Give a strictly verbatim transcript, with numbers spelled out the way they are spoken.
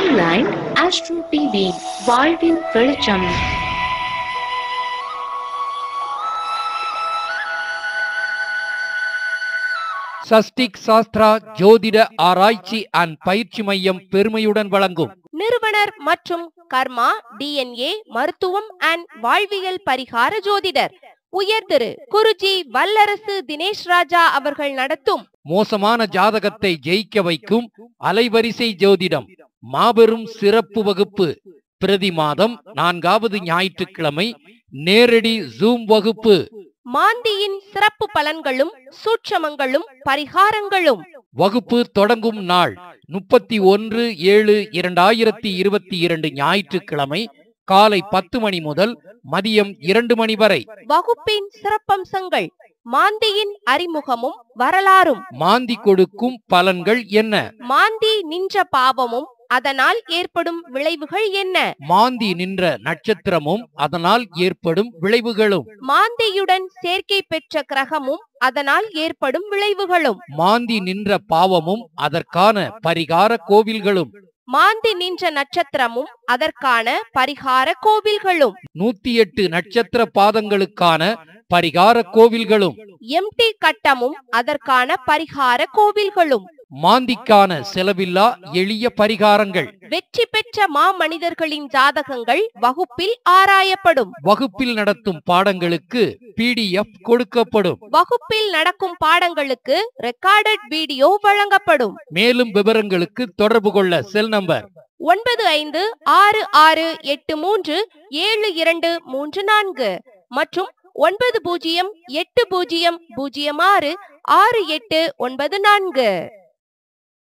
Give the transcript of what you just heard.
Online Astro T V வாழ்வின் வெளிச்சம். சஸ்டிக் சாஸ்திரா ஜோதிட ஆராய்ச்சி அண்ட் பயிற்சி மையம் பெருமையுடன் வழங்கும் நிறுவனர் மற்றும் கர்மா டிஎன்ஏ மருத்துவம் அண்ட் வாழ்வியல் பரிகார ஜோதிடர் உயர் திரு குருஜி வல்லரசு தினேஷ் ராஜா அவர்கள் நடத்தும் மோசமான ஜாதகத்தை ஜெயிக்க வைக்கும் அலைவரிசை ஜோதிடம் மாபெரும் சிறப்பு வகுப்பு. பிரதி மாதம் நான்காவது ஞாயிற்றுக்கிழமை நேரடி ஜூம் வகுப்பு. மாந்தியின் சிறப்பு பலன்களும் சூட்சமங்களும் பரிகாரங்களும். வகுப்பு தொடங்கும் நாள் முப்பத்தி ஒன்று ஏழு இரண்டாயிரத்தி இருபத்தி இரண்டு ஞாயிற்றுக்கிழமை காலை பத்து மணி முதல் மதியம் இரண்டு மணி வரை. வகுப்பின் சிறப்பம்சங்கள்: மாந்தியின் அறிமுகமும் வரலாறும். மாந்தி கொடுக்கும் பலன்கள் என்ன? மாந்தி நின்ற பாவமும் அதனால் ஏற்படும் விளைவுகள் என்ன? மாந்தி நின்ற நட்சத்திரமும் அதனால் ஏற்படும் விளைவுகளும். மாந்தியுடன் சேர்க்கை பெற்ற கிரகமும் அதனால் ஏற்படும் விளைவுகளும். மாந்தி நின்ற பாவமும் அதற்கான பரிகார கோவில்களும். மாந்தி நின்ற நட்சத்திரமும் அதற்கான பரிகார கோவில்களும். நூத்தி எட்டு நட்சத்திர பாதங்களுக்கான பரிகார கோவில்களும். எம்டி கட்டமும் அதற்கான பரிகார கோவில்களும். மாந்திக்கான செலவில்லா எளிய பரிகாரங்கள். வெற்றி பெற்ற மாமனிதர்களின் ஜாதகங்கள் வகுப்பில் ஆராயப்படும். வகுப்பில் நடத்தும் பாடங்களுக்கு பிடிஎஃப் கொடுக்கப்படும். வகுப்பில் நடக்கும் பாடங்களுக்கு ரெக்கார்டட் வீடியோ வழங்கப்படும். மேலும் விவரங்களுக்கு தொடர்பு கொள்ள செல் நம்பர் ஒன்பது ஐந்து ஆறு ஆறு எட்டு மூன்று ஏழு இரண்டு மூன்று நான்கு மற்றும் ஒன்பது பூஜ்ஜியம் எட்டு பூஜ்ஜியம் பூஜ்ஜியம் ஆறு ஆறு எட்டு ஒன்பது நான்கு.